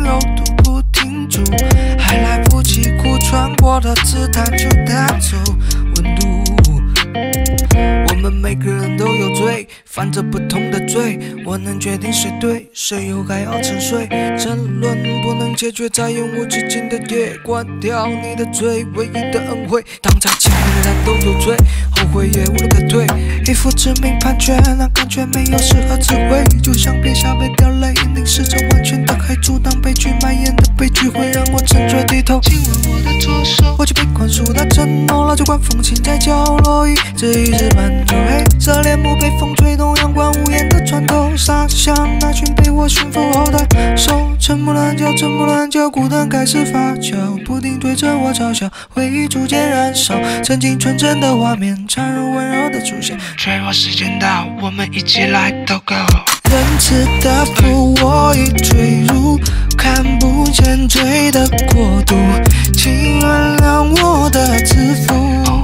柔度不停住，还来不及哭，穿过的子弹就带走温度。我们每个人都有罪，犯着不同的罪，我能决定谁对，谁又该要沉睡。争论不能解决在永无止境的夜，关掉你的嘴，唯一的恩惠，当在前面的人都有罪，后悔也无路可退。一副致命判决，那感觉没有适合词汇，就像撇下被掉泪，凝视着完全的黑，阻挡悲剧蔓延的悲剧会让我沉醉低头。亲吻我的左手，我就被宽恕的承诺，老酒馆风琴在角落里，这一日半就黑色帘幕被风吹动，阳光无言的穿透，洒向那群被我驯服后的手。沉默了很久，沉默了很久，孤单开始发酵，不停对着我嘲笑，回忆逐渐燃烧，曾经纯真的画面掺入温柔的出现。脆弱时间到，我们一起来祷告。仁慈的父，我已坠入看不见罪的国度，请原谅我的自负。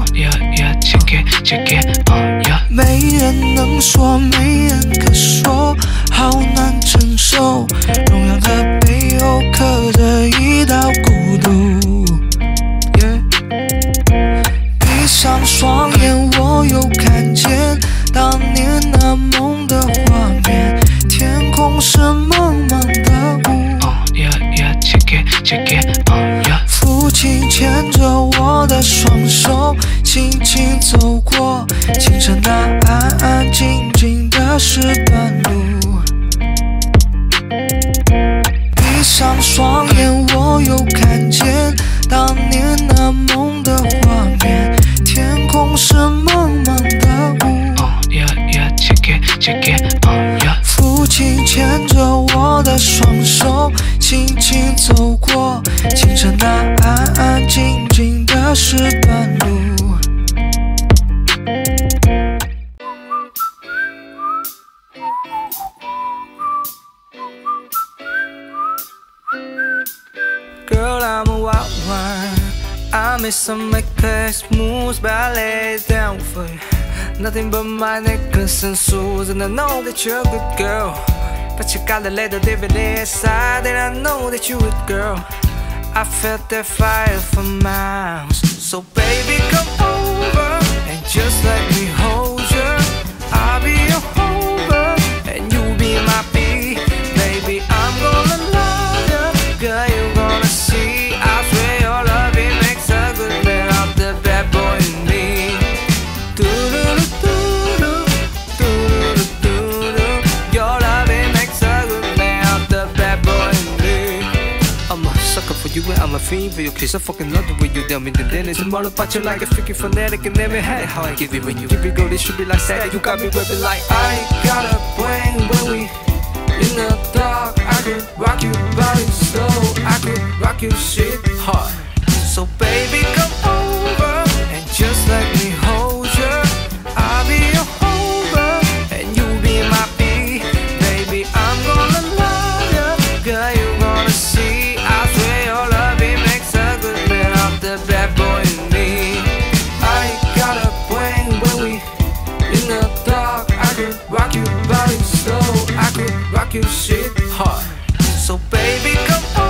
没人能说，没人可说，好难承受。荣耀的背后刻着一道孤独。闭上双眼，我又看见当年那梦的画面，天空是茫茫的雾。父亲牵着我的双手，轻轻走过清晨那安安静静的石板路。闭上双眼，我又看见当年那梦的画面，天空是茫茫的雾。父亲牵着我的双手，轻轻走过清晨那安安静静的石板路。Girl, I'm a wild one. I made some make past moves, but I lay it down for you. Nothing but my necklace and shoes, and I know that you're a good girl. But you gotta let the devil inside, and I know that you're a good girl. I felt that fire for miles. So baby, come over and just let me hold you. I'll be your hover and you be my bee. Baby, I'm gonna love you, girl, you're gonna see. I swear your love, it makes a good man of the bad boy in me. Your love, it makes a good man of the bad boy in me. I'm a sucker for you and I'm a fiend for you, cause I fucking love the way you tell me. Then it's all about you like a freaking fanatic, and never had how I give it when you give it go. This should be like static. You got me whipping like I got a brain when we in the dark. I could rock you body slow, I could rock you shit hard. So baby, come over and just let me hold you. I'll be your hover and you be my bee. Baby, I'm gonna love you, girl, you're gonna see. I swear your love, it makes a good man of the bad boy in me. I got a brain when we in the dark. I could rock you body slow, I could rock you shit hard. So baby, come on.